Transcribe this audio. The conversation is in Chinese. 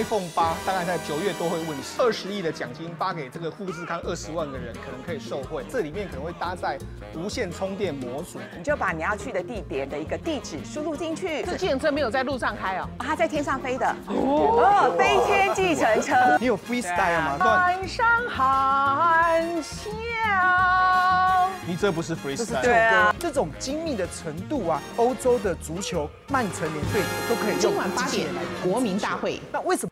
iPhone 8大概在9月多会问世，20亿的奖金发给这个富士康20万个人，可能可以受惠。这里面可能会搭载无线充电模组， 你就把你要去的地点的一个地址输入进去。 这计程车没有在路上开哦， 它在天上飞的哦，飞天计程车。 你有 freestyle 吗？ 岸上含笑。 你这不是 freestyle， 对啊， 这种精密的程度啊，欧洲的足球曼城联队都可以用。 今晚8点，国民大会。 那为什么